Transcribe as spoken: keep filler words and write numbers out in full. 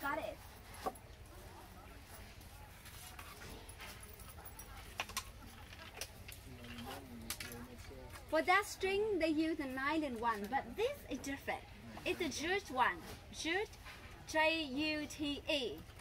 got it. For that string, they use a nine and one, but this is different. It's a jute one. Jute, J U T E.